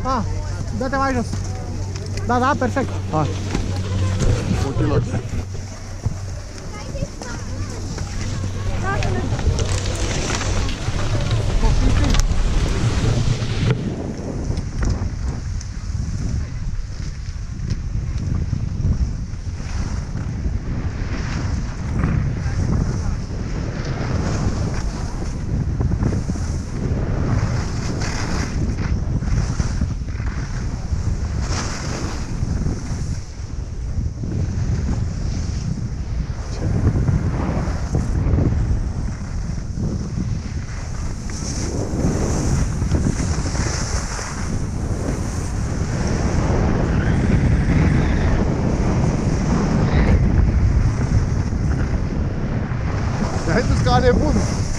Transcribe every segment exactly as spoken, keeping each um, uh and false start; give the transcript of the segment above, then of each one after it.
Ah, dă-te mai jos. Da, da, perfect. Hai. Utilor. Te-ai dus ca nebun!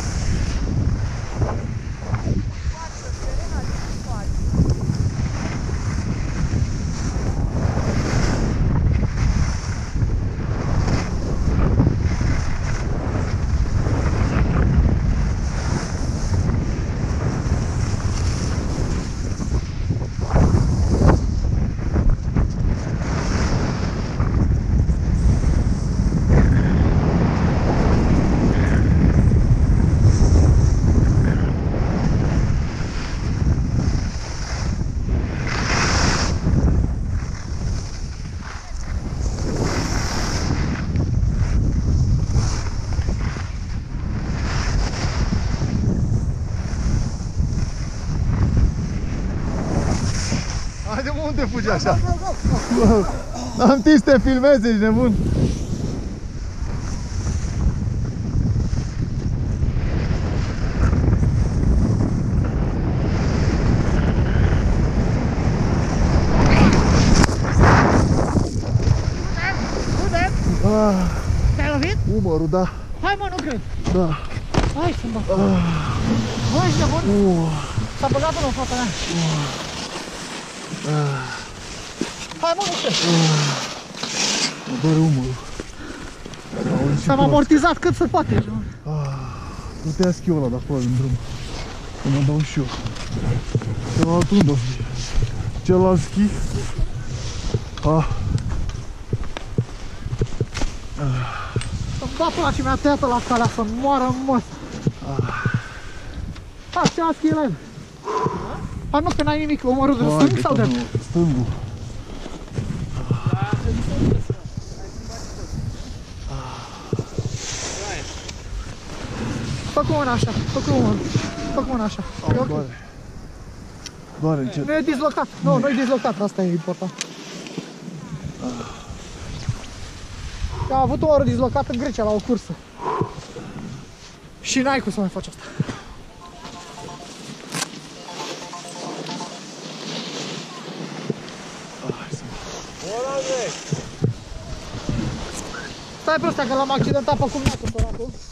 Haide mă, unde fugi așa? N-am timp să te filmezi, ești nebun! Te-ai lovit? Umărul, da. Hai mă, nu cred. Da. Hai să-mi bag. Bă, ești nebun? S-a băgat în fata mea. Hai mă, nu cred. Mă doare umărul. S-am amortizat cât se poate. Nu te ia schiul ăla de acolo din drum. Că mă dau și eu. Celălalt unde o fi? Celălalt schi? Ah. Să-mi bată la ce mi-a tăiat la calea să moară în măs. Hai, ce-a schi la el? Hai mă, că n-ai nimic, omorul de stâng sau de? Stângul. Fă cu mâna așa, fă cu mâna. Fă cu mâna așa. Au, doare. Doare încet. Nu e dislocat. Nu, nu e dislocat, asta e important. A avut omorul dislocat în Grecia la o cursă. Și n-ai cum să mai faci asta. Stai pe ăsta că l-am accidentat pe cum n-a cu săratul.